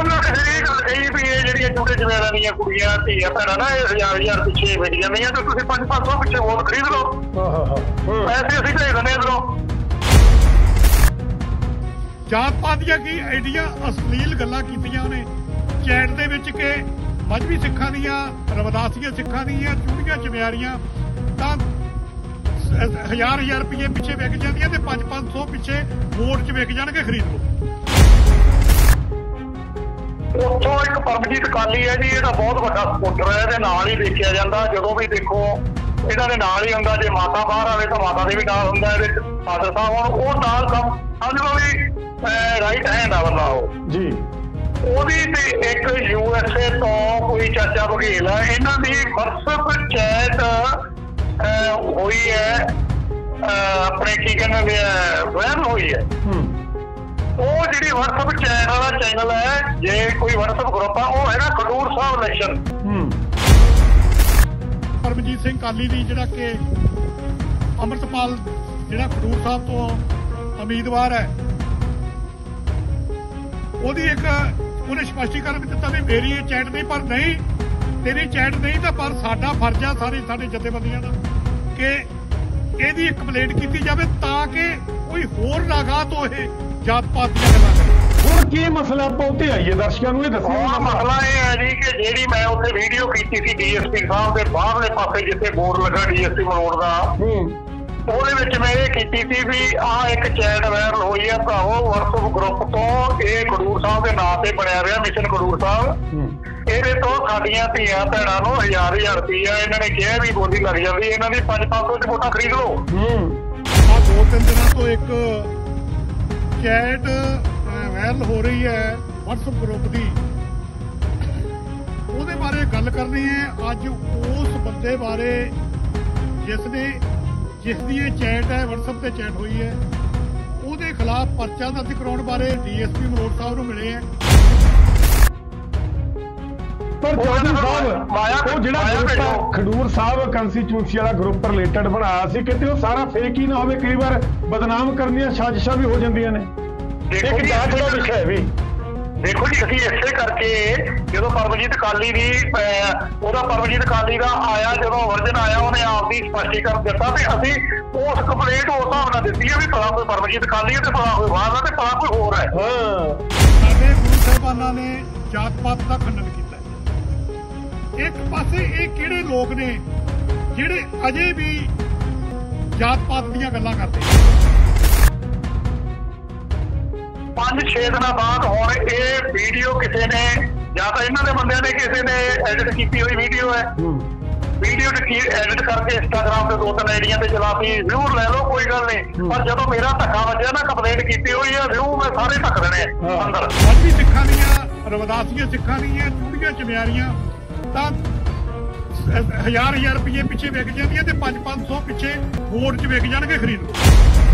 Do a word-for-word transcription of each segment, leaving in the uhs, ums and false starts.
ਉਹਨਾਂ ਨੇ ਇਹ ਗੱਲ ਕਹੀ ਵੀ ਇਹ ਜਿਹੜੀਆਂ ਛੋਟੇ ਜਵੇਰਾਂ ਦੀਆਂ ਕੁੜੀਆਂ ਧੀਆਂ ਭੈਣਾਂ ਨਾ ਇਹ ਹਜ਼ਾਰ ਹਜ਼ਾਰ ਪਿੱਛੇ ਵਿਕ ਜਾਂਦੀਆਂ ਤੇ ਤੁਸੀਂ ਪੰਜ ਪੰਜ ਸੌ ਪਿੱਛੇ ਵੋਟ ਖਰੀਦ ਲਓ, ਪੈਸੇ ਅਸੀਂ ਭੇਜ ਦਿੰਦੇ ਇੱਧਰੋਂ। ਜਾਤ ਪਾਤ ਦੀਆਂ ਕੀ ਐਡੀਆਂ ਅਸ਼ਲੀਲ ਗੱਲਾਂ ਕੀਤੀਆਂ ਉਹਨੇ ਚੈਟ ਦੇ ਵਿੱਚ ਕਿ ਮਜ਼੍ਹਬੀ ਸਿੱਖਾਂ ਦੀਆਂ, ਰਵਿਦਾਸੀਆਂ ਸਿੱਖਾਂ ਦੀਆਂ ਚੂੜੀਆਂ ਚਮਿਆਰੀਆਂ ਤਾਂ ਹਜ਼ਾਰ ਹਜ਼ਾਰ ਰੁਪਏ ਪਿੱਛੇ ਵਿਕ ਜਾਂਦੀਆਂ ਤੇ ਪੰਜ ਪੰਜ ਸੌ ਪਿੱਛੇ ਵੋਟ 'ਚ ਵਿਕ ਜਾਣਗੇ, ਖਰੀਦ ਲਓ। ਉੱਥੋਂ ਇੱਕ ਪਰਮਜੀਤ ਅਕਾਲੀ ਹੈ ਜੀ, ਇਹਦਾ ਬਹੁਤ ਵੱਡਾ ਸਪੋਰਟਰ ਹੈ, ਇਹਦੇ ਨਾਲ ਹੀ ਦੇਖਿਆ ਜਾਂਦਾ। ਜਦੋਂ ਵੀ ਦੇਖੋ ਇਹਨਾਂ ਦੇ ਨਾਲ ਹੀ ਹੁੰਦਾ, ਜੇ ਮਾਤਾ ਬਾਹਰ ਆਵੇ ਤਾਂ ਮਾਤਾ ਦੇ ਵੀ ਨਾਲ ਹੁੰਦਾ, ਇਹਦੇ ਫਾਦਰ ਸਾਹਿਬ ਹੁਣ ਉਹ ਨਾਲ ਕੰਮ ਸਮਝ ਲਓ ਵੀ ਰਾਈਟ ਹੈਂਡ ਆ ਬੰਦਾ ਉਹ ਜੀ। ਉਹਦੀ ਤੇ ਇੱਕ ਯੂ ਐਸ ਏ ਤੋਂ ਕੋਈ ਚਾਚਾ ਬਘੇਲ ਹੈ, ਇਹਨਾਂ ਦੀ ਵਟਸਐਪ ਚੈਟ ਹੋਈ ਹੈ, ਆਪਣੇ ਕੀ ਕਹਿੰਦੇ ਵਾਇਰਲ ਹੋਈ ਹੈ। ਉਹ ਜਿਹੜੀ ਵਟਸਐਪ ਚੈਟ ਵਾਲਾ ਚੈਨਲ ਹੈ, ਜੇ ਕੋਈ ਵਟਸਐਪ ਗਰੁੱਪ ਆ, ਉਹ ਹੈਗਾ ਖਡੂਰ ਸਾਹਿਬ ਇਲੈਕਸ਼ਨ। ਪਰਮਜੀਤ ਸਿੰਘ ਕਾਲੀ ਦੀ ਜਿਹੜਾ ਕਿ ਅੰਮ੍ਰਿਤਪਾਲ ਜਿਹੜਾ ਖਡੂਰ ਸਾਹਿਬ ਤੋਂ ਉਮੀਦਵਾਰ ਹੈ, ਉਹਦੀ ਇੱਕ ਉਹਨੇ ਸਪਸ਼ਟੀਕਰਨ ਦਿੱਤਾ ਵੀ ਮੇਰੀ ਇਹ ਚੈਟ ਨਹੀਂ, ਪਰ ਨਹੀਂ ਤੇਰੀ ਚੈਟ ਨਹੀਂ ਤਾਂ ਪਰ ਸਾਡਾ ਫਰਜ਼ ਆ ਸਾਰੇ ਸਾਡੇ ਜਥੇਬੰਦੀਆਂ ਦਾ ਕਿ ਇਹਦੀ ਇੱਕ ਕੰਪਲੇਂਟ ਕੀਤੀ ਜਾਵੇ ਤਾਂ ਕਿ ਕੋਈ ਹੋਰ ਨਾਗਾ ਤੋਂ ਇਹ ਜਾਤ ਪਾਤ ਦੀਆਂ ਗੱਲਾਂ ਕਰੇ। ਹੁਣ ਕੀ ਮਸਲਾ ਆਪਾਂ ਉੱਤੇ ਆਈਏ, ਦਰਸ਼ਕਾਂ ਨੂੰ ਇਹ ਦੱਸੋ। ਮਸਲਾ ਇਹ ਹੈ ਜੀ ਕਿ ਜਿਹੜੀ ਮੈਂ ਉੱਥੇ ਵੀਡੀਓ ਕੀਤੀ ਸੀ ਡੀ ਐਸ ਪੀ ਸਾਹਿਬ ਦੇ ਬਾਹਰਲੇ ਪਾਸੇ ਜਿੱਥੇ ਬੋਰਡ ਲੱਗਾ ਡੀ ਐਸ ਪੀ ਮਲੋਟ ਦਾ, ਉਹਦੇ ਵਿੱਚ ਮੈਂ ਇਹ ਕੀਤੀ ਸੀ ਵੀ ਆਹ ਇੱਕ ਚੈਟ ਵਾਇਰਲ ਹੋਈ ਹੈ ਭਰਾਵੋ ਵਟਸਐਪ ਗਰੁੱਪ ਤੋਂ, ਇਹ ਖਡੂਰ ਸਾਹਿਬ ਦੇ ਨਾਂ ਤੇ ਬਣਿਆ ਰਿਹਾ ਮਿਸ਼ਨ ਖਡੂਰ ਸਾਹਿਬ। ਇਹਦੇ ਤੋਂ ਸਾਡੀਆਂ ਧੀਆਂ ਭੈਣਾਂ ਨੂੰ ਹਜ਼ਾਰ ਹਜ਼ਾਰ ਰੁਪਈਆ ਇਹਨਾਂ ਨੇ ਕਿਹਾ ਵੀ ਬੋਲੀ ਲੱਗ ਜਾਂਦੀ, ਇਹਨਾਂ ਦੀ ਪੰਜ ਪੰਜ ਸੌ ਚ ਵੋਟਾਂ ਖਰੀਦ ਲਓ। ਆਹ ਦੋ ਤਿੰਨ ਦਿਨਾਂ ਤੋਂ ਇੱਕ ਚੈਟ ਵਾਇਰਲ ਹੋ ਰਹੀ ਹੈ ਵਟਸਐਪ ਗਰੁੱਪ ਦੀ, ਉਹਦੇ ਬਾਰੇ ਗੱਲ ਕਰਨੀ ਹੈ ਅੱਜ। ਉਸ ਬੰਦੇ ਬਾਰੇ ਜਿਸ ਨੇ ਜਿਸ ਦੀ ਇਹ ਚੈਟ ਹੈ ਵਟਸਐਪ ਤੇ ਚੈਟ ਹੋਈ ਹੈ, ਉਹਦੇ ਖਿਲਾਫ ਪਰਚਾ ਦਰਜ ਕਰਾਉਣ ਬਾਰੇ ਡੀ ਐਸ ਪੀ ਮਲੋਟ ਸਾਹਿਬ ਨੂੰ ਮਿਲੇ ਹੈ। ਪਰ ਚੌਧਰੀ ਸਾਹਿਬ ਉਹ ਜਿਹੜਾ ਖਡੂਰ ਸਾਹਿਬ ਕੰਸਟੀਚੂਐਂਸੀ ਵਾਲਾ ਗਰੁੱਪ ਰਿਲੇਟਡ ਬਣਾਇਆ ਸੀ, ਕਿਤੇ ਉਹ ਸਾਰਾ ਫੇਕ ਹੀ ਨਾ ਹੋਵੇ, ਕਈ ਵਾਰ ਬਦਨਾਮ ਕਰਨ ਦੀਆਂ ਸਾਜ਼ਿਸ਼ਾਂ ਵੀ ਹੋ ਜਾਂਦੀਆਂ ਨੇ। ਇੱਕ ਜਾਂਚ ਦਾ ਵਿਸ਼ਾ ਹੈ ਵੀ। ਦੇਖੋ ਜੀ ਅਸੀਂ ਇਸੇ ਕਰਕੇ ਜਦੋਂ ਪਰਮਜੀਤ ਅਕਾਲੀ ਦੀ ਉਹਦਾ ਪਰਮਜੀਤ ਅਕਾਲੀ ਦਾ ਆਇਆ, ਜਦੋਂ ਵਰਜਨ ਆਇਆ, ਉਹਨੇ ਆਪਦੀ ਸਪਸ਼ਟੀਕਰਨ ਦਿੱਤਾ ਤੇ ਅਸੀਂ ਉਸ ਕੰਪਲੇਂਟ ਉਸ ਹਿਸਾਬ ਨਾਲ ਦਿੱਤੀ ਹੈ ਵੀ ਭਲਾ ਕੋਈ ਪਰਮਜੀਤ ਅਕਾਲੀ ਹੈ ਤੇ ਭਲਾ ਕੋਈ ਬਾਹਰ ਦਾ ਤੇ ਭਲਾ ਕੋਈ ਹੋਰ ਹੈ। ਸਾਡੇ ਗੁਰੂ ਸਾਹਿਬਾਨਾਂ ਨੇ ਜਾਤ ਪਾਤ ਦਾ ਖੰਡਨ ਕੀਤਾ। ਇੱਕ ਪਾਸੇ ਇਹ ਕਿਹੜੇ ਲੋਕ ਨੇ ਜਿਹੜੇ ਅਜੇ ਵੀ ਜਾਤ ਪਾਤ ਦੀਆਂ ਗੱਲਾਂ ਕਰਦੇ। ਪੰਜ ਛੇ ਦਿਨਾਂ ਬਾਅਦ ਹੁਣ ਇਹ ਵੀਡੀਓ ਕਿਸੇ ਨੇ ਜਾਂ ਤਾਂ ਇਹਨਾਂ ਦੇ ਬੰਦਿਆਂ ਨੇ ਕਿਸੇ ਨੇ ਐਡਿਟ ਕੀਤੀ ਹੋਈ ਵੀਡੀਓ ਹੈ, ਵੀਡੀਓ ਐਡਿਟ ਕਰਕੇ ਇੰਸਟਾਗ੍ਰਾਮ ਤੇ ਦੋ ਤਿੰਨ ਆਈਡੀਆਂ ਤੇ ਚਲਾਤੀ, ਵਿਊ ਲੈ ਲਓ ਕੋਈ ਗੱਲ ਨਹੀਂ, ਪਰ ਜਦੋਂ ਮੇਰਾ ਧੱਕਾ ਵੱਜਿਆ ਨਾ ਕੰਪਲੇਂਟ ਕੀਤੀ ਹੋਈ ਹੈ, ਵਿਊ ਮੈਂ ਸਾਰੇ ਧੱਕ ਦੇਣੇ ਅੰਦਰ। ਮਜ਼੍ਹਬੀ ਸਿੱਖਾਂ ਦੀਆਂ, ਰਵਿਦਾਸੀਆਂ ਸਿੱਖਾਂ ਦੀਆਂ ਚੂੜੀਆਂ ਚਮਿਆਰੀਆਂ ਤਾਂ ਹਜ਼ਾਰ ਹਜ਼ਾਰ ਰੁਪਏ ਪਿੱਛੇ ਵਿਕ ਜਾਂਦੀਆਂ ਤੇ ਪੰਜ ਪੰਜ ਸੌ ਪਿੱਛੇ ਵੋਟ 'ਚ ਵਿਕ ਜਾਣਗੇ, ਖਰੀਦ ਲਓ।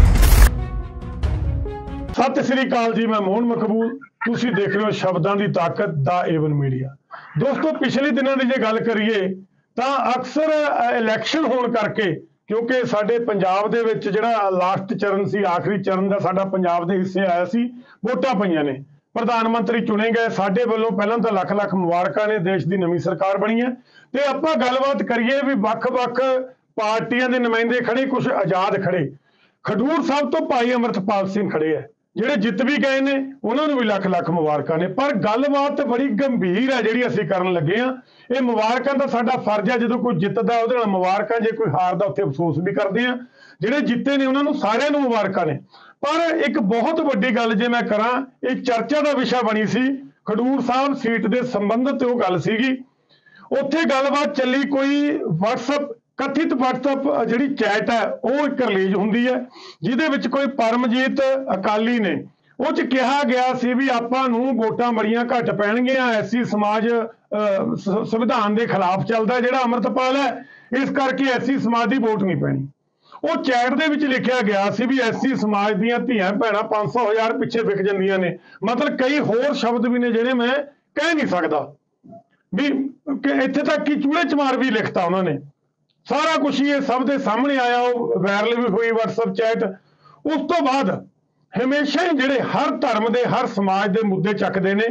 ਸਤਿ ਸ੍ਰੀ ਅਕਾਲ ਜੀ, ਮੈਂ ਮੋਹਨ ਮਕਬੂਲ, ਤੁਸੀਂ ਦੇਖ ਰਹੇ ਹੋ ਸ਼ਬਦਾਂ ਦੀ ਤਾਕਤ ਦਾ ਏਵਨ ਮੀਡੀਆ। ਦੋਸਤੋ ਪਿਛਲੇ ਦਿਨਾਂ ਦੀ ਜੇ ਗੱਲ ਕਰੀਏ ਤਾਂ ਅਕਸਰ ਇਲੈਕਸ਼ਨ ਹੋਣ ਕਰਕੇ, ਕਿਉਂਕਿ ਸਾਡੇ ਪੰਜਾਬ ਦੇ ਵਿੱਚ ਜਿਹੜਾ ਲਾਸਟ ਚਰਨ ਸੀ, ਆਖਰੀ ਚਰਨ ਦਾ ਸਾਡਾ ਪੰਜਾਬ ਦੇ ਹਿੱਸੇ ਆਇਆ ਸੀ, ਵੋਟਾਂ ਪਈਆਂ ਨੇ, ਪ੍ਰਧਾਨ ਮੰਤਰੀ ਚੁਣੇ ਗਏ। ਸਾਡੇ ਵੱਲੋਂ ਪਹਿਲਾਂ ਤਾਂ ਲੱਖ ਲੱਖ ਮੁਬਾਰਕਾਂ ਨੇ, ਦੇਸ਼ ਦੀ ਨਵੀਂ ਸਰਕਾਰ ਬਣੀ ਹੈ। ਤੇ ਆਪਾਂ ਗੱਲਬਾਤ ਕਰੀਏ ਵੀ ਵੱਖ-ਵੱਖ ਪਾਰਟੀਆਂ ਦੇ ਨੁਮਾਇੰਦੇ ਖੜੇ, ਕੁਝ ਆਜ਼ਾਦ ਖੜੇ। ਖਡੂਰ ਸਾਹਿਬ ਤੋਂ ਭਾਈ ਅੰਮ੍ਰਿਤਪਾਲ ਸਿੰਘ ਖੜੇ ਹੈ, ਜਿਹੜੇ ਜਿੱਤ ਵੀ ਗਏ ਨੇ, ਉਹਨਾਂ ਨੂੰ ਵੀ ਲੱਖ ਲੱਖ ਮੁਬਾਰਕਾਂ ਨੇ। ਪਰ ਗੱਲਬਾਤ ਬੜੀ ਗੰਭੀਰ ਹੈ ਜਿਹੜੀ ਅਸੀਂ ਕਰਨ ਲੱਗੇ ਹਾਂ। ਇਹ ਮੁਬਾਰਕਾਂ ਦਾ ਸਾਡਾ ਫਰਜ਼ ਹੈ, ਜਦੋਂ ਕੋਈ ਜਿੱਤਦਾ ਉਹਦੇ ਨਾਲ ਮੁਬਾਰਕਾਂ, ਜੇ ਕੋਈ ਹਾਰਦਾ ਉੱਥੇ ਅਫਸੋਸ ਵੀ ਕਰਦੇ ਹਾਂ। ਜਿਹੜੇ ਜਿੱਤੇ ਨੇ ਉਹਨਾਂ ਨੂੰ ਸਾਰਿਆਂ ਨੂੰ ਮੁਬਾਰਕਾਂ ਨੇ। ਪਰ ਇੱਕ ਬਹੁਤ ਵੱਡੀ ਗੱਲ ਜੇ ਮੈਂ ਕਰਾਂ, ਇਹ ਚਰਚਾ ਦਾ ਵਿਸ਼ਾ ਬਣੀ ਸੀ ਖਡੂਰ ਸਾਹਿਬ ਸੀਟ ਦੇ ਸੰਬੰਧਿਤ ਉਹ ਗੱਲ ਸੀਗੀ। ਉੱਥੇ ਗੱਲਬਾਤ ਚੱਲੀ, ਕੋਈ ਵਟਸਐਪ ਕਥਿਤ ਵਟਸਐਪ ਜਿਹੜੀ ਚੈਟ ਹੈ ਉਹ ਇੱਕ ਰਿਲੀਜ਼ ਹੁੰਦੀ ਹੈ, ਜਿਹਦੇ ਵਿੱਚ ਕੋਈ ਪਰਮਜੀਤ ਅਕਾਲੀ ਨੇ ਉਹ 'ਚ ਕਿਹਾ ਗਿਆ ਸੀ ਵੀ ਆਪਾਂ ਨੂੰ ਵੋਟਾਂ ਬੜੀਆਂ ਘੱਟ ਪੈਣਗੀਆਂ, ਐਸੀ ਸਮਾਜ ਸੰਵਿਧਾਨ ਦੇ ਖਿਲਾਫ ਚੱਲਦਾ ਜਿਹੜਾ ਅੰਮ੍ਰਿਤਪਾਲ ਹੈ, ਇਸ ਕਰਕੇ ਐਸੀ ਸਮਾਜ ਦੀ ਵੋਟ ਨਹੀਂ ਪੈਣੀ। ਉਹ ਚੈਟ ਦੇ ਵਿੱਚ ਲਿਖਿਆ ਗਿਆ ਸੀ ਵੀ ਐਸੀ ਸਮਾਜ ਦੀਆਂ ਧੀਆਂ ਭੈਣਾਂ ਪੰਜ ਸੌ ਹਜ਼ਾਰ ਪਿੱਛੇ ਵਿਕ ਜਾਂਦੀਆਂ ਨੇ। ਮਤਲਬ ਕਈ ਹੋਰ ਸ਼ਬਦ ਵੀ ਨੇ ਜਿਹੜੇ ਮੈਂ ਕਹਿ ਨਹੀਂ ਸਕਦਾ ਵੀ, ਇੱਥੇ ਤੱਕ ਕਿ ਚੂੜੇ ਚਮਾਰ ਵੀ ਲਿਖਤਾ ਉਹਨਾਂ ਨੇ। ਸਾਰਾ ਕੁਛ ਹੀ ਇਹ ਸਭ ਦੇ ਸਾਹਮਣੇ ਆਇਆ, ਉਹ ਵਾਇਰਲ ਵੀ ਹੋਈ ਵਟਸਐਪ ਚੈਟ। ਉਸ ਤੋਂ ਬਾਅਦ ਹਮੇਸ਼ਾ ਹੀ ਜਿਹੜੇ ਹਰ ਧਰਮ ਦੇ, ਹਰ ਸਮਾਜ ਦੇ ਮੁੱਦੇ ਚੱਕਦੇ ਨੇ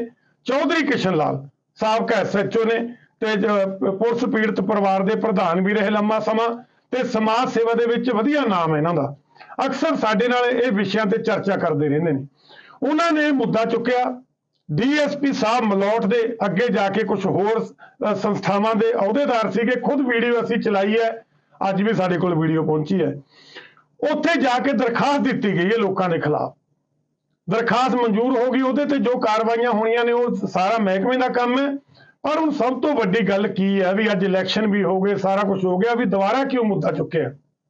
ਚੌਧਰੀ ਕਿਸ਼ਨ ਲਾਲ ਸਾਬਕਾ ਐਸ ਐਚ ਓ ਨੇ ਤੇ ਪੁਲਿਸ ਪੀੜਤ ਪਰਿਵਾਰ ਦੇ ਪ੍ਰਧਾਨ ਵੀ ਰਹੇ ਲੰਮਾ ਸਮਾਂ ਤੇ ਸਮਾਜ ਸੇਵਾ ਦੇ ਵਿੱਚ ਵਧੀਆ ਨਾਮ ਹੈ ਇਹਨਾਂ ਦਾ। ਅਕਸਰ ਸਾਡੇ ਨਾਲ ਇਹ ਵਿਸ਼ਿਆਂ ਤੇ ਚਰਚਾ ਕਰਦੇ ਰਹਿੰਦੇ ਨੇ। ਉਹਨਾਂ ਨੇ ਮੁੱਦਾ ਚੁੱਕਿਆ ਡੀ ਐਸ ਪੀ ਸਾਹਿਬ ਮਲੋਟ ਦੇ ਅੱਗੇ ਜਾ ਕੇ ਕੁਝ ਹੋਰ ਸੰਸਥਾਵਾਂ ਦੇ ਅਹੁਦੇਦਾਰ ਸੀਗੇ, ਖੁਦ ਵੀਡੀਓ ਅਸੀਂ ਚਲਾਈ ਹੈ, ਅੱਜ ਵੀ ਸਾਡੇ ਕੋਲ ਵੀਡੀਓ ਪਹੁੰਚੀ ਹੈ। ਉੱਥੇ ਜਾ ਕੇ ਦਰਖਾਸਤ ਦਿੱਤੀ ਗਈ ਹੈ ਲੋਕਾਂ ਦੇ ਖਿਲਾਫ, ਦਰਖਾਸਤ ਮਨਜ਼ੂਰ ਹੋ ਗਈ, ਉਹਦੇ ਤੇ ਜੋ ਕਾਰਵਾਈਆਂ ਹੋਣੀਆਂ ਨੇ ਉਹ ਸਾਰਾ ਮਹਿਕਮੇ ਦਾ ਕੰਮ ਹੈ। ਪਰ ਹੁਣ ਸਭ ਤੋਂ ਵੱਡੀ ਗੱਲ ਕੀ ਹੈ ਵੀ ਅੱਜ ਇਲੈਕਸ਼ਨ ਵੀ ਹੋ ਗਏ, ਸਾਰਾ ਕੁਝ ਹੋ ਗਿਆ, ਵੀ ਦੁਬਾਰਾ ਕਿਉਂ ਮੁੱਦਾ ਚੁੱਕਿਆ।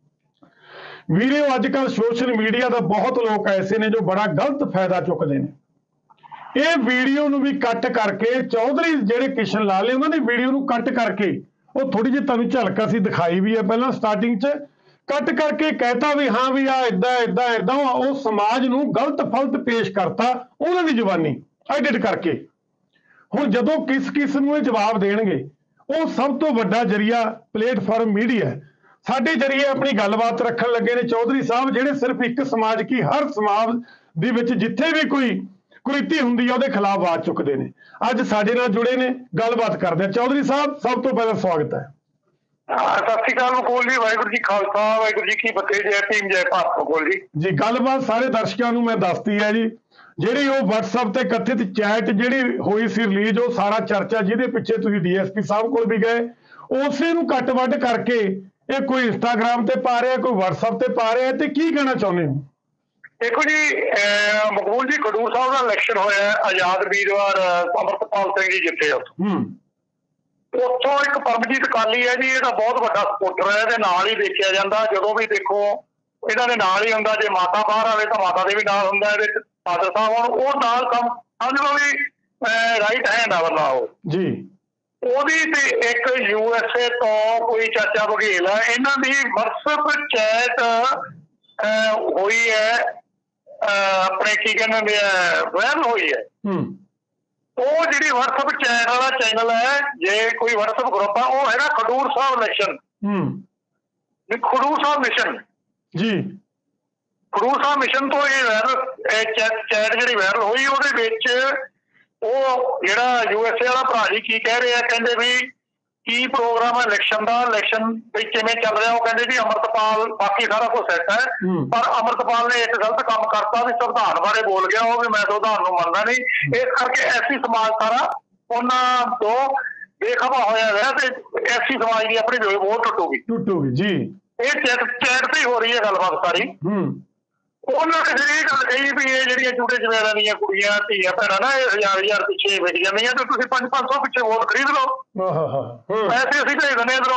ਵੀਡੀਓ ਅੱਜ ਕੱਲ੍ਹ ਸੋਸ਼ਲ ਮੀਡੀਆ ਦਾ ਬਹੁਤ ਲੋਕ ਐਸੇ ਨੇ ਜੋ ਬੜਾ ਗਲਤ ਫਾਇਦਾ ਚੁੱਕਦੇ ਨੇ। ਇਹ ਵੀਡੀਓ ਨੂੰ ਵੀ ਕੱਟ ਕਰਕੇ ਚੌਧਰੀ ਜਿਹੜੇ ਕਿਸ਼ਨ ਲਾਲ ਨੇ ਉਹਨਾਂ ਦੀ ਵੀਡੀਓ ਨੂੰ ਕੱਟ ਕਰਕੇ ਉਹ ਥੋੜੀ ਜਿਹੀ ਤੁਹਾਨੂੰ ਝਲਕ ਅਸੀਂ ਦਿਖਾਈ ਵੀ ਹੈ ਪਹਿਲਾਂ ਸਟਾਰਟਿੰਗ 'ਚ, ਕੱਟ ਕਰਕੇ ਕਹਿਤਾ ਵੀ ਹਾਂ ਵੀ ਆ ਇਦਾਂ ਇਦਾਂ ਇਦਾਂ ਉਹ ਸਮਾਜ ਨੂੰ ਗਲਤ ਫਲਤ ਪੇਸ਼ ਕਰਤਾ ਉਹਨਾਂ ਦੀ ਜ਼ੁਬਾਨੀ ਐਡਿਟ ਕਰਕੇ। ਹੁਣ ਜਦੋਂ ਕਿਸ ਕਿਸ ਨੂੰ ਇਹ ਜਵਾਬ ਦੇਣਗੇ, ਉਹ ਸਭ ਤੋਂ ਵੱਡਾ ਜਰੀਆ ਪਲੇਟਫਾਰਮ ਮੀਡੀਆ ਹੈ। ਸਾਡੇ ਜਰੀਏ ਆਪਣੀ ਗੱਲਬਾਤ ਰੱਖਣ ਲੱਗੇ ਨੇ ਚੌਧਰੀ ਸਾਹਿਬ, ਜਿਹੜੇ ਸਿਰਫ ਇੱਕ ਸਮਾਜ ਕੀ ਹਰ ਸਮਾਜ ਦੇ ਵਿੱਚ ਜਿੱਥੇ ਵੀ ਕੋਈ ਕੁਰੀਤੀ ਹੁੰਦੀ ਹੈ ਉਹਦੇ ਖਿਲਾਫ ਆਵਾਜ਼ ਚੁੱਕਦੇ ਨੇ। ਅੱਜ ਸਾਡੇ ਨਾਲ ਜੁੜੇ ਨੇ, ਗੱਲਬਾਤ ਕਰਦੇ ਆ। ਚੌਧਰੀ ਸਾਹਿਬ ਸਭ ਤੋਂ ਪਹਿਲਾਂ ਸਵਾਗਤ ਹੈ। ਸਤਿ ਸ਼੍ਰੀ ਅਕਾਲ ਮਕਬੂਲ ਜੀ, ਵਾਹਿਗੁਰੂ ਜੀ ਖਾਲਸਾ ਵਾਹਿਗੁਰੂ ਜੀ ਕੀ ਫਤਿਹ, ਜੈ ਭੀਮ ਜੈ ਭਾਰਤ। ਮਕਬੂਲ ਜੀ ਜੀ ਗੱਲਬਾਤ ਸਾਰੇ ਦਰਸ਼ਕਾਂ ਨੂੰ ਮੈਂ ਦੱਸਤੀ ਹੈ ਜੀ, ਜਿਹੜੀ ਉਹ WhatsApp ਤੇ ਕਥਿਤ ਚੈਟ ਜਿਹੜੀ ਹੋਈ ਸੀ ਰਿਲੀਜ਼, ਉਹ ਸਾਰਾ ਚਰਚਾ ਜਿਹਦੇ ਪਿੱਛੇ ਤੁਸੀਂ ਡੀ ਐਸ ਪੀ ਸਾਹਿਬ ਕੋਲ ਵੀ ਗਏ, ਉਸੇ ਨੂੰ ਕੱਟ ਵੱਢ ਕਰਕੇ ਇਹ ਕੋਈ ਇੰਸਟਾਗ੍ਰਾਮ ਤੇ ਪਾ ਰਿਹਾ, ਕੋਈ WhatsApp ਤੇ ਪਾ ਰਿਹਾ, ਤੇ ਕੀ ਕਹਿਣਾ ਚਾਹੁੰਦੇ ਹੋ? ਦੇਖੋ ਜੀ, ਮਕਬੂਲ ਜੀ ਖਡੂਰ ਸਾਹਿਬ ਦਾ ਇਲੈਕਸ਼ਨ ਹੋਇਆ, ਆਜ਼ਾਦ ਉਮੀਦਵਾਰ ਅਮਰਤਪਾਲ ਸਿੰਘ ਜੀ ਜਿੱਤੇ ਉੱਥੋਂ। ਉੱਥੋਂ ਇੱਕ ਪਰਮਜੀਤ ਅਕਾਲੀ ਹੈ ਜੀ, ਇਹਦਾ ਬਹੁਤ ਵੱਡਾ ਸਪੋਰਟਰ ਹੈ, ਇਹਦੇ ਨਾਲ ਹੀ ਦੇਖਿਆ ਜਾਂਦਾ। ਜਦੋਂ ਵੀ ਦੇਖੋ ਇਹਨਾਂ ਦੇ ਨਾਲ ਹੀ ਹੁੰਦਾ, ਜੇ ਮਾਤਾ ਬਾਹਰ ਆਵੇ ਤਾਂ ਮਾਤਾ ਦੇ ਵੀ ਨਾਲ ਹੁੰਦਾ, ਇਹਦੇ ਫਾਦਰ ਸਾਹਿਬ ਹੁਣ ਉਹ ਨਾਲ ਕੰਮ ਸਮਝ ਲਓ ਵੀ ਰਾਈਟ ਹੈਂਡ ਆ ਬੰਦਾ ਉਹ ਜੀ। ਉਹਦੀ ਤੇ ਇੱਕ ਯੂ ਐਸ ਏ ਤੋਂ ਕੋਈ ਚਾਚਾ ਬਘੇਲ ਹੈ, ਇਹਨਾਂ ਦੀ WhatsApp ਚੈਟ ਹੋਈ ਹੈ, ਆਪਣੇ ਕੀ ਕਹਿੰਦੇ ਵਾਇਰਲ ਹੋਈ ਹੈ। ਉਹ ਜਿਹੜੀ WhatsApp ਚੈਟ ਵਾਲਾ ਚੈਨਲ ਹੈ, ਜੇ ਕੋਈ WhatsApp ਗਰੁੱਪ ਆ, ਉਹ ਹੈਗਾ Khadoor Sahib election, Khadoor Sahib mission ji. Khadoor Sahib mission ਤੋਂ ਇਹ ਵਾਇਰਲ ਚੈਟ ਜਿਹੜੀ ਵਾਇਰਲ ਹੋਈ, ਉਹਦੇ ਵਿੱਚ ਉਹ ਜਿਹੜਾ ਯੂ ਐਸ ਏ ਵਾਲਾ ਭਰਾ ਜੀ ਕੀ ਕਹਿ ਰਿਹਾ, ਕਹਿੰਦੇ ਵੀ ਕੀ ਪ੍ਰੋਗਰਾਮ ਹੈ ਇਲੈਕਸ਼ਨ ਦਾ, ਇਲੈਕਸ਼ਨ ਵੀ ਕਿਵੇਂ ਚੱਲ ਰਿਹਾ। ਉਹ ਕਹਿੰਦੇ ਵੀ ਅਮਰਤਪਾਲ ਬਾਕੀ ਸਾਰਾ ਕੁਝ ਸੈੱਟ ਹੈ, ਪਰ ਅਮਰਤਪਾਲ ਨੇ ਇੱਕ ਗਲਤ ਕੰਮ ਕਰਤਾ ਵੀ ਸੰਵਿਧਾਨ ਬਾਰੇ ਬੋਲ ਗਿਆ, ਉਹ ਵੀ ਮੈਂ ਸੰਵਿਧਾਨ ਨੂੰ ਮੰਨਦਾ ਨਹੀਂ। ਇਸ ਕਰਕੇ ਐਸੀ ਸਮਾਜ ਸਾਰਾ ਉਹਨਾਂ ਤੋਂ ਬੇਖਬਰ ਹੋਇਆ ਹੈ ਤੇ ਐਸੀ ਸਮਾਜ ਦੀ ਆਪਣੀ ਵੋਟ ਟੁੱਟੂਗੀ ਟੁੱਟੂਗੀ ਜੀ। ਇਹ ਚੈਟ ਚੈਟ ਤੇ ਹੋ ਰਹੀ ਹੈ ਗੱਲਬਾਤ ਸਾਰੀ। ਉਹਨਾਂ ਨੇ ਫਿਰ ਇਹ ਗੱਲ ਕਹੀ ਵੀ ਇਹ ਜਿਹੜੀਆਂ ਚੂੜੇ ਚਵੇਰਾਂ ਦੀਆਂ ਕੁੜੀਆਂ ਧੀਆਂ ਭੈਣਾਂ ਨਾ, ਇਹ ਹਜ਼ਾਰ ਹਜ਼ਾਰ ਪਿੱਛੇ ਵਿਕ ਜਾਂਦੀਆਂ, ਤੇ ਤੁਸੀਂ ਪੰਜ ਪੰਜ ਸੌ ਪਿੱਛੇ ਵੋਟ ਖਰੀਦ ਲਓ, ਪੈਸੇ ਅਸੀਂ ਭੇਜ ਦਿੰਦੇ ਇੱਧਰੋਂ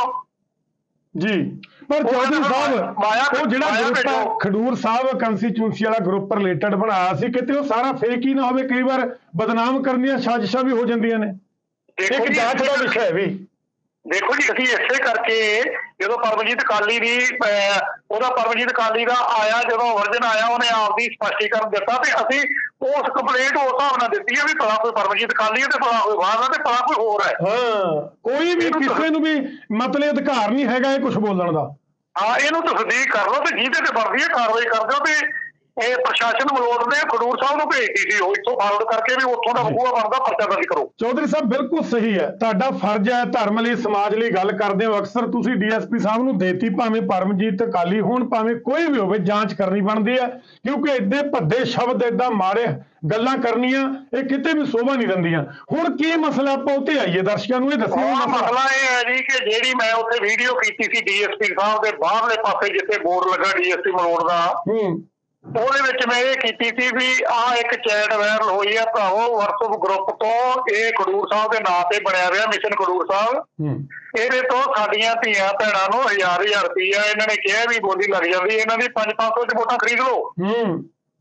ਜੀ। ਪਰ ਚੌਧਰੀ ਸਾਹਿਬ ਉਹ ਜਿਹੜਾ ਗਰੁੱਪ ਖਡੂਰ ਸਾਹਿਬ ਕੰਸਟੀਚੂਐਂਸੀ ਵਾਲਾ ਗਰੁੱਪ ਰਿਲੇਟਡ ਬਣਾਇਆ ਸੀ, ਕਿਤੇ ਉਹ ਸਾਰਾ ਫੇਕ ਹੀ ਨਾ ਹੋਵੇ, ਕਈ ਵਾਰ ਬਦਨਾਮ ਕਰਨ ਦੀਆਂ ਸਾਜ਼ਿਸ਼ਾਂ ਵੀ ਹੋ ਜਾਂਦੀਆਂ ਨੇ, ਇੱਕ ਜਾਂਚ ਦਾ ਵਿਸ਼ਾ ਹੈ ਵੀ। ਦੇਖੋ ਜੀ, ਅਸੀਂ ਇਸੇ ਕਰਕੇ ਜਦੋਂ ਪਰਮਜੀਤ ਅਕਾਲੀ ਦੀ ਉਹਦਾ ਪਰਮਜੀਤ ਅਕਾਲੀ ਦਾ ਆਇਆ, ਜਦੋਂ ਵਰਜਨ ਆਇਆ, ਉਹਨੇ ਆਪਦੀ ਸਪਸ਼ਟੀਕਰਨ ਦਿੱਤਾ ਤੇ ਅਸੀਂ ਉਸ ਕੰਪਲੇਂਟ ਉਸ ਹਿਸਾਬ ਨਾਲ ਦਿੱਤੀ ਹੈ ਵੀ ਭਲਾ ਕੋਈ ਪਰਮਜੀਤ ਅਕਾਲੀ ਹੈ ਤੇ ਭਲਾ ਕੋਈ ਬਾਹਰ ਹੈ ਤੇ ਭਲਾ ਕੋਈ ਹੋਰ ਹੈ। ਹਾਂ, ਕੋਈ ਵੀ ਕਿਸੇ ਨੂੰ ਵੀ ਮਤਲਬ ਅਧਿਕਾਰ ਨਹੀਂ ਹੈਗਾ ਇਹ ਕੁਝ ਬੋਲਣ ਦਾ। ਹਾਂ, ਇਹਨੂੰ ਤਸਦੀਕ ਕਰ ਲਓ ਤੇ ਜਿਹਦੇ ਤੇ ਬਣਦੀ ਹੈ ਕਾਰਵਾਈ ਕਰ ਦਿਓ। ਤੇ ਇਹ ਪ੍ਰਸ਼ਾਸਨ ਮਲੋਟ ਨੇ ਖਡੂਰ ਸਾਹਿਬ ਨੂੰ ਭੇਜਦੀ ਸੀ, ਉਹ ਇੱਥੋਂ ਫਾਰਵਰਡ ਕਰਕੇ ਵੀ ਉੱਥੋਂ ਦਾ ਬਖੂਆ ਬਣਦਾ ਪਰਚਾ ਦਰਜ ਕਰੋ। ਚੌਧਰੀ ਸਾਹਿਬ ਬਿਲਕੁਲ ਸਹੀ ਹੈ, ਤੁਹਾਡਾ ਫਰਜ਼ ਹੈ, ਧਰਮ ਲਈ ਸਮਾਜ ਲਈ ਗੱਲ ਕਰਦੇ ਹੋ। ਅਕਸਰ ਤੁਸੀਂ ਡੀ ਐਸ ਪੀ ਸਾਹਿਬ ਨੂੰ ਦੇਤੀ, ਭਾਵੇਂ ਪਰਮਜੀਤ ਅਕਾਲੀ ਹੋਣ ਭਾਵੇਂ ਕੋਈ ਵੀ ਹੋਵੇ, ਜਾਂਚ ਕਰਨੀ ਬਣਦੀ ਹੈ, ਕਿਉਂਕਿ ਏਡੇ ਭੱਦੇ ਸ਼ਬਦ ਏਦਾਂ ਮਾੜੇ ਗੱਲਾਂ ਕਰਨੀਆਂ ਇਹ ਕਿਤੇ ਵੀ ਸ਼ੋਭਾ ਨਹੀਂ ਦਿੰਦੀਆਂ। ਹੁਣ ਕੀ ਮਸਲਾ, ਆਪਾਂ ਉੱਤੇ ਆਈਏ, ਦਰਸ਼ਕਾਂ ਨੂੰ ਇਹ ਦੱਸਿਓ। ਮਸਲਾ ਇਹ ਹੈ ਜੀ ਕਿ ਜਿਹੜੀ ਮੈਂ ਉੱਥੇ ਵੀਡੀਓ ਕੀਤੀ ਸੀ ਡੀ ਐਸ ਪੀ ਸਾਹਿਬ ਦੇ ਬਾਹਰਲੇ ਪਾਸੇ ਜਿੱਥੇ ਬੋਰਡ ਲੱਗਾ ਡੀ ਐਸ ਪੀ ਮਲੋਟ ਦਾ, ਉਹਦੇ ਵਿੱਚ ਮੈਂ ਇਹ ਕੀਤੀ ਸੀ ਵੀ ਆਹ ਇੱਕ ਚੈਟ ਵਾਇਰਲ ਹੋਈ ਹੈ ਭਰਾਵੋ WhatsApp ਗਰੁੱਪ ਤੋਂ, ਇਹ ਖਡੂਰ ਸਾਹਿਬ ਦੇ ਨਾਂ ਤੇ ਬਣਿਆ ਹੋਇਆ ਮਿਸ਼ਨ ਖਡੂਰ ਸਾਹਿਬ। ਇਹਦੇ ਤੋਂ ਸਾਡੀਆਂ ਧੀਆਂ ਭੈਣਾਂ ਨੂੰ ਹਜ਼ਾਰ ਹਜ਼ਾਰ ਰੁਪਈਆ ਇਹਨਾਂ ਨੇ ਕਿਹਾ ਵੀ ਬੋਲੀ ਲੱਗ ਜਾਂਦੀ, ਇਹਨਾਂ ਦੀ ਪੰਜ ਪੰਜ ਸੌ ਚ ਵੋਟਾਂ ਖਰੀਦ ਲਓ।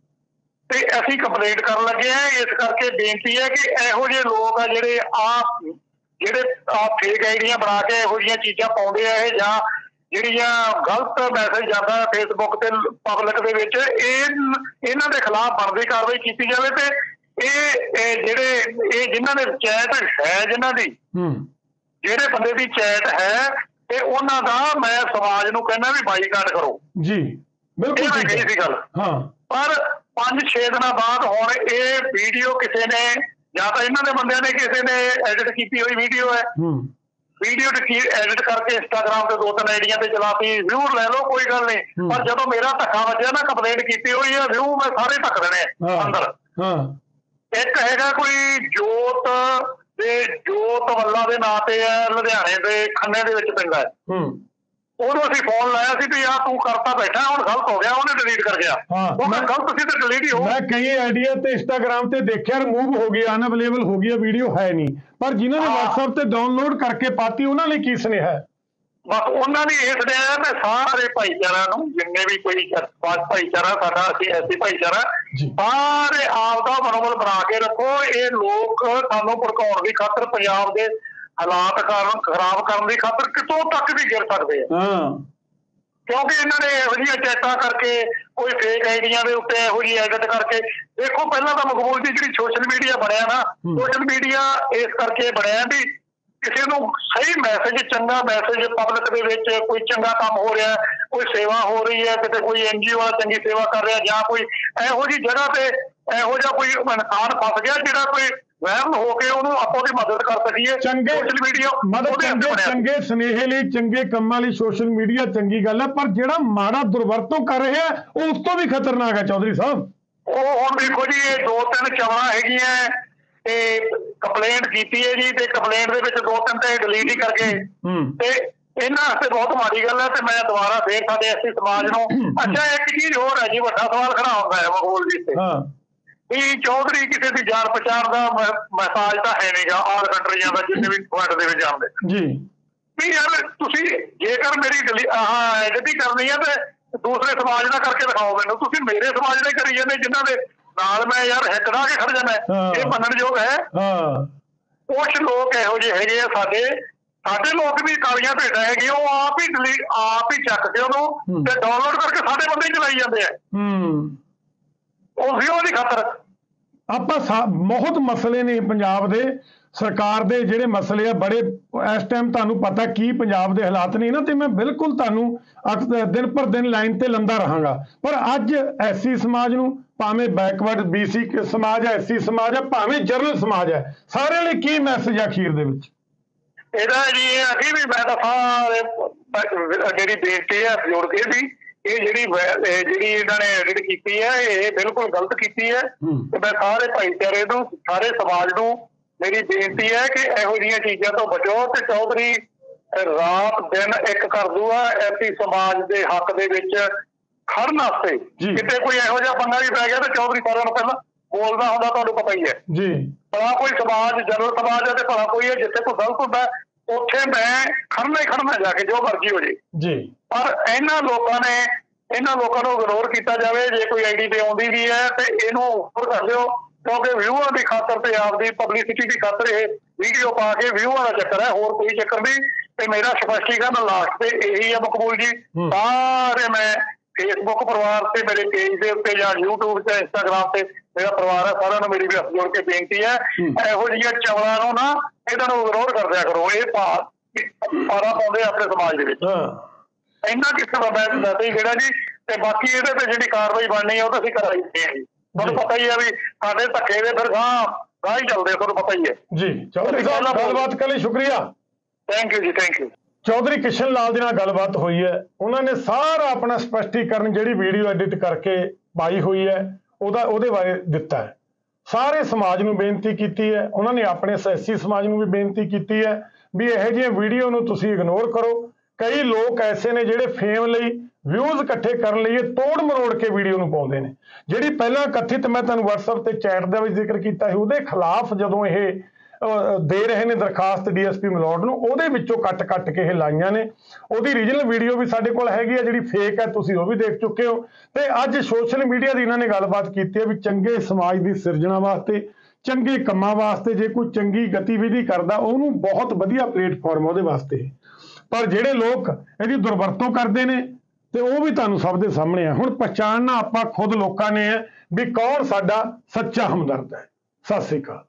ਤੇ ਅਸੀਂ ਕੰਪਲੇਂਟ ਕਰਨ ਲੱਗੇ ਹਾਂ। ਇਸ ਕਰਕੇ ਬੇਨਤੀ ਹੈ ਕਿ ਇਹੋ ਜਿਹੇ ਲੋਕ ਆ ਜਿਹੜੇ ਆ ਜਿਹੜੇ ਆ ਫੇਕ ਆਈਡੀਆਂ ਬਣਾ ਕੇ ਇਹੋ ਜਿਹੀਆਂ ਚੀਜ਼ਾਂ ਪਾਉਂਦੇ ਆ, ਇਹ ਜਾਂ ਜਿਹੜੀਆਂ ਗਲਤ ਮੈਸੇਜ ਜਾਂਦਾ ਫੇਸਬੁੱਕ ਤੇ ਪਬਲਿਕ ਦੇ ਵਿੱਚ, ਇਹ ਇਹਨਾਂ ਦੇ ਖਿਲਾਫ ਬਣਦੀ ਕਾਰਵਾਈ ਕੀਤੀ ਜਾਵੇ। ਤੇ ਇਹ ਜਿਹੜੇ ਇਹ ਜਿਨ੍ਹਾਂ ਦੇ ਚੈਟ ਹੈ, ਜਿਨ੍ਹਾਂ ਦੀ ਜਿਹੜੇ ਬੰਦੇ ਦੀ ਚੈਟ ਹੈ, ਤੇ ਉਹਨਾਂ ਦਾ ਮੈਂ ਸਮਾਜ ਨੂੰ ਕਹਿੰਦਾ ਵੀ ਬਾਈਕਾਟ ਕਰੋ ਜੀ। ਬਿਲਕੁਲ ਮੈਂ ਕਹੀ ਸੀ ਗੱਲ। ਹਾਂ, ਪਰ ਪੰਜ ਛੇ ਦਿਨਾਂ ਬਾਅਦ ਹੁਣ ਇਹ ਵੀਡੀਓ ਕਿਸੇ ਨੇ ਜਾਂ ਤਾਂ ਇਹਨਾਂ ਦੇ ਬੰਦਿਆਂ ਨੇ ਕਿਸੇ ਨੇ ਐਡਿਟ ਕੀਤੀ ਹੋਈ ਵੀਡੀਓ ਹੈ, ਵੀਡੀਓ ਐਡਿਟ ਕਰਕੇ ਇੰਸਟਾਗ੍ਰਾਮ ਤੇ ਦੋ ਤਿੰਨ ਆਈਡੀਆਂ ਤੇ ਚਲਾਤੀ, ਵਿਊ ਲੈ ਲਓ ਕੋਈ ਗੱਲ ਨਹੀਂ, ਪਰ ਜਦੋਂ ਮੇਰਾ ਧੱਕਾ ਵੱਜਿਆ ਨਾ ਕੰਪਲੇਂਟ ਕੀਤੀ ਹੋਈ ਹੈ, ਵਿਊ ਮੈਂ ਸਾਰੇ ਢੱਕ ਦੇਣੇ ਅੰਦਰ। ਇੱਕ ਹੈਗਾ ਕੋਈ ਜੋਤ ਤੇ ਜੋਤ ਵੱਲਾ ਦੇ ਨਾਂ ਤੇ ਹੈ, ਲੁਧਿਆਣੇ ਦੇ ਖੰਨੇ ਦੇ ਵਿੱਚ ਪੈਂਦਾ ਹੈ। ਉਹਨੂੰ ਅਸੀਂ ਫੋਨ ਲਾਇਆ ਸੀ ਵੀ ਯਾਰ ਤੂੰ ਕਰਤਾ ਬੈਠਾ, ਹੁਣ ਗਲਤ ਹੋ ਗਿਆ, ਉਹਨੇ ਡਿਲੀਟ ਕਰ ਗਿਆ। ਉਹ ਮੈਂ ਗਲਤ ਸੀ ਤੇ ਡਿਲੀਟ ਹੀ ਹੋ। ਮੈਂ ਕਈ ਆਈਡੀਆ ਤੇ ਇੰਸਟਾਗ੍ਰਾਮ ਤੇ ਦੇਖਿਆ ਰਿਮੂਵ ਹੋ ਗਿਆ, ਅਨਅਵੇਲੇਬਲ ਹੋ ਗਿਆ, ਵੀਡੀਓ ਹੈ ਨਹੀਂ, ਪਰ ਜਿਨ੍ਹਾਂ ਨੇ WhatsApp ਤੇ ਡਾਊਨਲੋਡ ਕਰਕੇ ਪਾਤੀ ਉਹਨਾਂ ਲਈ ਕੀ ਸੁਨੇਹਾ ਹੈ? ਬਸ ਉਹਨਾਂ ਨੇ ਇਹ ਸੁਣਿਆ ਮੈਂ ਸਾਰੇ ਭਾਈਚਾਰਾ ਨੂੰ, ਜਿੰਨੇ ਵੀ ਕੋਈ ਭਾਈਚਾਰਾ ਸਾਡਾ, ਅਸੀਂ ਐਸੀ ਭਾਈਚਾਰਾ, ਸਾਰੇ ਆਪ ਦਾ ਮਨੋਬਲ ਬਣਾ ਕੇ ਰੱਖੋ। ਇਹ ਲੋਕ ਸਾਨੂੰ ਭੜਕਾਉਣ ਦੀ ਖਾਤਰ, ਪੰਜਾਬ ਦੇ ਹਾਲਾਤ ਕਾਰਨ ਖਰਾਬ ਕਰਨ ਦੀ ਖਾਤਰ ਕਿਤੋਂ ਤੱਕ ਵੀ ਗਿਰ ਸਕਦੇ ਆ, ਕਿਉਂਕਿ ਇਹਨਾਂ ਨੇ ਇਹੋ ਜਿਹੀਆਂ ਚੈਟਾਂ ਕਰਕੇ, ਕੋਈ ਫੇਕ ਆਈਡੀਆਂ ਦੇ ਉੱਤੇ ਇਹੋ ਜਿਹੀ ਐਡਿਟ ਕਰਕੇ। ਦੇਖੋ ਪਹਿਲਾਂ ਤਾਂ ਮਕਬੂਲ ਦੀ ਜਿਹੜੀ ਸੋਸ਼ਲ ਮੀਡੀਆ ਬਣਿਆ ਨਾ, ਸੋਸ਼ਲ ਮੀਡੀਆ ਇਸ ਕਰਕੇ ਬਣਿਆ ਵੀ ਕਿਸੇ ਨੂੰ ਸਹੀ ਮੈਸੇਜ, ਚੰਗਾ ਮੈਸੇਜ ਪਬਲਿਕ ਦੇ ਵਿੱਚ, ਕੋਈ ਚੰਗਾ ਕੰਮ ਹੋ ਰਿਹਾ, ਕੋਈ ਸੇਵਾ ਹੋ ਰਹੀ ਹੈ, ਕਿਤੇ ਕੋਈ ਐਨਜੀਓ ਵਾਲਾ ਚੰਗੀ ਸੇਵਾ ਕਰ ਰਿਹਾ, ਜਾਂ ਕੋਈ ਇਹੋ ਜਿਹੀ ਜਗ੍ਹਾ ਤੇ ਇਹੋ ਜਿਹਾ ਕੋਈ ਇਨਸਾਨ ਫਸ ਗਿਆ ਜਿਹੜਾ ਕੋਈ ਵਹਿਮ ਹੋ ਕੇ ਉਹਨੂੰ ਆਪਾਂ ਉਹਦੀ ਮਦਦ ਕਰ ਸਕੀਏ। ਚੰਗੇ ਸੋਸ਼ਲ ਮੀਡੀਆ ਮਦਦ ਚੰਗੇ ਚੰਗੇ ਸੁਨੇਹੇ ਲਈ, ਚੰਗੇ ਕੰਮਾਂ ਲਈ ਸੋਸ਼ਲ ਮੀਡੀਆ ਚੰਗੀ ਗੱਲ ਹੈ, ਪਰ ਜਿਹੜਾ ਮਾੜਾ ਦੁਰਵਰਤੋਂ ਕਰ ਰਿਹਾ ਉਹ ਉਸ ਤੋਂ ਵੀ ਖਤਰਨਾਕ ਹੈ ਚੌਧਰੀ ਸਾਹਿਬ। ਉਹ ਹੁਣ ਦੇਖੋ ਜੀ, ਇਹ ਦੋ ਤਿੰਨ ਚਵਲਾਂ ਹੈਗੀਆਂ ਤੇ ਕੰਪਲੇਂਟ ਕੀਤੀ ਹੈ ਜੀ, ਤੇ ਕੰਪਲੇਂਟ ਦੇ ਵਿੱਚ ਦੋ ਤਿੰਨ ਤੇ ਡਿਲੀਟ ਹੀ ਕਰਕੇ, ਤੇ ਇਹਨਾਂ ਵਾਸਤੇ ਬਹੁਤ ਮਾੜੀ ਗੱਲ ਹੈ। ਤੇ ਮੈਂ ਦੁਬਾਰਾ ਫੇਰ ਸਾਡੇ ਐਸੀ ਸਮਾਜ ਨੂੰ, ਅੱਛਾ ਇੱਕ ਚੀਜ਼ ਹੋਰ ਹੈ ਜੀ, ਵੱਡਾ ਸਵਾਲ ਖੜਾ ਹੁੰਦਾ ਹੈ ਮਕਬੂਲ ਜੀ ਤੇ, ਵੀ ਚੌਧਰੀ ਕਿਸੇ ਦੀ ਜਾਣ ਪਛਾਣ ਦਾ ਮਸਾਜ ਤਾਂ ਹੈ ਨਹੀਂਗਾ ਆਲ ਕੰਟਰੀਆਂ ਦਾ, ਜਿੰਨੇ ਵੀ ਪੁਆਇੰਟ ਦੇ ਵਿੱਚ ਜਾਂਦੇ ਜੀ, ਵੀ ਯਾਰ ਤੁਸੀਂ ਜੇਕਰ ਮੇਰੀ ਆਹ ਐਡਿਟ ਹੀ ਕਰਨੀ ਹੈ ਤੇ ਦੂਸਰੇ ਸਮਾਜ ਦਾ ਕਰਕੇ ਦਿਖਾਓ ਮੈਨੂੰ। ਤੁਸੀਂ ਮੇਰੇ ਸਮਾਜ ਦੇ ਕਰੀ ਜਾਂਦੇ ਜਿਨ੍ਹਾਂ ਦੇ ਨਾਲ ਮੈਂ ਯਾਰ ਹਿੱਕ ਡਾ ਕੇ ਖੜ ਜਾਣਾ, ਇਹ ਮੰਨਣਯੋਗ ਹੈ? ਕੁਛ ਲੋਕ ਇਹੋ ਜਿਹੇ ਹੈਗੇ ਆ ਸਾਡੇ, ਸਾਡੇ ਲੋਕ ਵੀ ਕਾਲੀਆਂ ਭੇਡਾਂ ਹੈਗੀਆਂ, ਉਹ ਆਪ ਹੀ ਡਿਲੀਟ, ਆਪ ਹੀ ਚੱਕ ਕੇ ਉਹਨੂੰ ਤੇ ਡਾਊਨਲੋਡ ਕਰਕੇ ਸਾਡੇ ਬੰਦੇ ਚਲਾਈ ਜਾਂਦੇ ਆ, ਉਹ ਵੀ ਉਹਦੀ ਖਾਤਰ। ਆਪਾਂ ਬਹੁਤ ਮਸਲੇ ਨੇ ਪੰਜਾਬ ਦੇ, ਸਰਕਾਰ ਦੇ ਜਿਹੜੇ ਮਸਲੇ ਆ ਬੜੇ, ਇਸ ਟਾਈਮ ਤੁਹਾਨੂੰ ਪਤਾ ਕੀ ਪੰਜਾਬ ਦੇ ਹਾਲਾਤ ਨੇ ਨਾ, ਤੇ ਮੈਂ ਬਿਲਕੁਲ ਤੁਹਾਨੂੰ ਦਿਨ ਪਰ ਦਿਨ ਲਾਈਨ ਤੇ ਲੰਦਾ ਰਹਾਂਗਾ। ਪਰ ਅੱਜ ਐਸੀ ਸਮਾਜ ਨੂੰ, ਭਾਵੇਂ ਬੈਕਵਰਡ ਬੀਸੀ ਸਮਾਜ ਹੈ, ਐਸੀ ਸਮਾਜ ਹੈ, ਭਾਵੇਂ ਜਰਨਲ ਸਮਾਜ ਹੈ, ਸਾਰਿਆਂ ਲਈ ਕੀ ਮੈਸੇਜ ਆ ਅਖੀਰ ਦੇ ਵਿੱਚ? ਇਹਦਾ ਜੀ ਇਹ ਆ ਕਿ ਵੀ ਮੈਂ ਤਾਂ ਸਾਰੇ ਜਿਹੜੀ ਬੇਨਤੀ ਹੈ ਜੋੜ ਕੇ ਵੀ, ਇਹ ਜਿਹੜੀ ਜਿਹੜੀ ਇਹਨਾਂ ਨੇ ਐਡਿਟ ਕੀਤੀ ਹੈ ਇਹ ਬਿਲਕੁਲ ਗਲਤ ਕੀਤੀ ਹੈ, ਤੇ ਮੈਂ ਸਾਰੇ ਭਾਈਚਾਰੇ ਨੂੰ, ਸਾਰੇ ਸਮਾਜ ਨੂੰ ਮੇਰੀ ਬੇਨਤੀ ਹੈ ਕਿ ਇਹੋ ਜਿਹੀਆਂ ਚੀਜ਼ਾਂ ਤੋਂ ਬਚੋ। ਤੇ ਚੌਧਰੀ ਰਾਤ ਦਿਨ ਇੱਕ ਕਰ ਦੂਗਾ ਐਸੀ ਸਮਾਜ ਦੇ ਹੱਕ ਦੇ ਵਿੱਚ ਖੜਨ ਵਾਸਤੇ। ਕਿਤੇ ਕੋਈ ਇਹੋ ਜਿਹਾ ਬੰਦਾ ਵੀ ਪੈ ਗਿਆ ਤੇ ਚੌਧਰੀ ਸਾਰਿਆਂ ਨੂੰ ਪਹਿਲਾਂ ਬੋਲਦਾ ਹੁੰਦਾ, ਤੁਹਾਨੂੰ ਪਤਾ ਹੀ ਹੈ ਜੀ। ਭਲਾ ਕੋਈ ਸਮਾਜ ਜਨਰਲ ਸਮਾਜ ਹੈ ਤੇ ਭਲਾ ਕੋਈ ਹੈ, ਜਿੱਥੇ ਕੋਈ ਗਲਤ ਹੁੰਦਾ ਉੱਥੇ ਮੈਂ ਖੜਨਾ ਹੀ ਖੜਨਾ ਜਾ ਕੇ, ਜੋ ਮਰਜ਼ੀ ਹੋ ਜੇ ਜੀ। ਪਰ ਇਹਨਾਂ ਲੋਕਾਂ ਨੇ, ਇਹਨਾਂ ਲੋਕਾਂ ਨੂੰ ਇਗਨੋਰ ਕੀਤਾ ਜਾਵੇ। ਜੇ ਕੋਈ ਆਈਡੀ ਤੇ ਆਉਂਦੀ ਵੀ ਹੈ ਤੇ ਇਹਨੂੰ ਉੱਪਰ ਕਰ ਦਿਓ, ਕਿਉਂਕਿ ਵਿਊਆਂ ਦੀ ਖਾਤਰ ਤੇ ਆਪਦੀ ਪਬਲਿਸਿਟੀ ਦੀ ਖਾਤਰ ਇਹ ਵੀਡੀਓ ਪਾ ਕੇ ਵਿਊਆਂ ਦਾ ਚੱਕਰ ਹੈ, ਹੋਰ ਕੋਈ ਚੱਕਰ ਨਹੀਂ। ਤੇ ਮੇਰਾ ਸਪਸ਼ਟੀਕਰਨ ਲਾਸਟ ਤੇ ਇਹੀ ਹੈ ਮਕਬੂਲ ਜੀ, ਸਾਰੇ ਮੈਂ ਫੇਸਬੁੱਕ ਪਰਿਵਾਰ ਤੇ ਮੇਰੇ ਪੇਜ ਦੇ ਉੱਤੇ ਜਾਂ ਯੂਟਿਊਬ ਤੇ ਇੰਸਟਾਗ੍ਰਾਮ ਤੇ ਮੇਰਾ ਪਰਿਵਾਰ ਹੈ, ਸਾਰਿਆਂ ਨੂੰ ਮੇਰੀ ਵੀ ਹੱਥ ਜੋੜ ਕੇ ਬੇਨਤੀ ਹੈ, ਇਹੋ ਜਿਹੀਆਂ ਚਵਲਾਂ ਨੂੰ ਨਾ ਇਹਨਾਂ ਨੂੰ ਵਿਰੋਧ ਕਰ ਦਿਆ ਕਰੋ। ਇਹ ਪਾਰਾ ਪਾਉਂਦੇ ਆਪਣੇ ਸਮਾਜ ਦੇ ਵਿੱਚ, ਇੰਨਾ ਕਿਸੇ ਦਾ ਮੈਂ ਦੱਸ ਜਿਹੜਾ ਜੀ। ਤੇ ਬਾਕੀ ਇਹਦੇ ਤੇ ਜਿਹੜੀ ਕਾਰਵਾਈ ਬਣਨੀ ਹੈ ਉਹ ਤਾਂ ਅਸੀਂ ਕਰਾਈ ਦਿੱਤੀ ਹੈ ਜੀ। ਤੁਹਾਨੂੰ ਪਤਾ ਹੀ ਹੈ ਵੀ ਸਾਡੇ ਧੱਕੇ ਦੇ ਫਿਰ ਗਾਂ ਗਾਂ ਹੀ ਚੱਲਦੇ, ਤੁਹਾਨੂੰ ਪਤਾ ਹੀ ਹੈ ਜੀ। ਚੌਧਰੀ ਸਾਹਿਬ ਗੱਲਬਾਤ ਕਰਨ ਲਈ ਸ਼ੁਕਰੀਆ। Thank you ji, thank you. Chaudhary Kishan Lal ਦੇ ਨਾਲ ਗੱਲਬਾਤ ਹੋਈ ਹੈ, ਉਹਨਾਂ ਨੇ ਸਾਰਾ ਆਪਣਾ ਸਪਸ਼ਟੀਕਰਨ ਜਿਹੜੀ ਵੀਡੀਓ ਐਡਿਟ ਕਰਕੇ ਪਾਈ ਹੋਈ ਹੈ ਉਹਦਾ ਉਹਦੇ ਬਾਰੇ ਦਿੱਤਾ ਹੈ। ਸਾਰੇ ਸਮਾਜ ਨੂੰ ਬੇਨਤੀ ਕੀਤੀ ਹੈ, ਉਹਨਾਂ ਨੇ ਆਪਣੇ ਸਿਆਸੀ ਸਮਾਜ ਨੂੰ ਵੀ ਬੇਨਤੀ ਕੀਤੀ ਹੈ ਵੀ ਇਹੋ ਜਿਹੀਆਂ ਵੀਡੀਓ ਨੂੰ ਤੁਸੀਂ ਇਗਨੋਰ ਕਰੋ। ਕਈ ਲੋਕ ਐਸੇ ਨੇ ਜਿਹੜੇ ਫੇਮ ਲਈ, ਵਿਊਜ਼ ਇਕੱਠੇ ਕਰਨ ਲਈ ਇਹ ਤੋੜ ਮਰੋੜ ਕੇ ਵੀਡੀਓ ਨੂੰ ਪਾਉਂਦੇ ਨੇ। ਜਿਹੜੀ ਪਹਿਲਾਂ ਕਥਿਤ ਮੈਂ ਤੁਹਾਨੂੰ WhatsApp ਤੇ ਚੈਟ ਦਾ ਵੀ ਜ਼ਿਕਰ ਕੀਤਾ ਸੀ, ਉਹਦੇ ਖਿਲਾਫ ਜਦੋਂ ਇਹ ਦੇ ਰਹੇ ਨੇ ਦਰਖਾਸਤ ਡੀਐਸਪੀ ਮਲੋਟ ਨੂੰ, ਉਹਦੇ ਵਿੱਚੋਂ ਕੱਟ ਕੱਟ ਕੇ ਇਹ ਲਾਈਆਂ ਨੇ। ਉਹਦੀ ਰੀਜਨਲ ਵੀਡੀਓ ਵੀ ਸਾਡੇ ਕੋਲ ਹੈਗੀ ਹੈ, ਜਿਹੜੀ ਫੇਕ ਹੈ, ਤੁਸੀਂ ਉਹ ਵੀ ਦੇਖ ਚੁੱਕੇ ਹੋ। ਤੇ ਅੱਜ ਸੋਸ਼ਲ ਮੀਡੀਆ ਦੀ ਇਹਨਾਂ ਨੇ ਗੱਲਬਾਤ ਕੀਤੀ ਹੈ ਵੀ ਚੰਗੇ ਸਮਾਜ ਦੀ ਸਿਰਜਣਾ ਵਾਸਤੇ, ਚੰਗੇ ਕੰਮਾਂ ਵਾਸਤੇ ਜੇ ਕੋਈ ਚੰਗੀ ਗਤੀਵਿਧੀ ਕਰਦਾ ਉਹਨੂੰ ਬਹੁਤ ਵਧੀਆ ਪਲੇਟਫਾਰਮ ਉਹਦੇ ਵਾਸਤੇ। ਪਰ ਜਿਹੜੇ ਲੋਕ ਇਹਦੀ ਦੁਰਵਰਤੋਂ ਕਰਦੇ ਨੇ ਤੇ ਉਹ ਵੀ ਤੁਹਾਨੂੰ ਸਭ ਦੇ ਸਾਹਮਣੇ ਆ। ਹੁਣ ਪਛਾਣਨਾ ਆਪਾਂ ਖੁਦ ਲੋਕਾਂ ਨੇ ਹੈ ਵੀ ਕੌਣ ਸਾਡਾ ਸੱਚਾ ਹਮਦਰਦ ਹੈ। ਸਤਿ ਸ੍ਰੀ ਅਕਾਲ।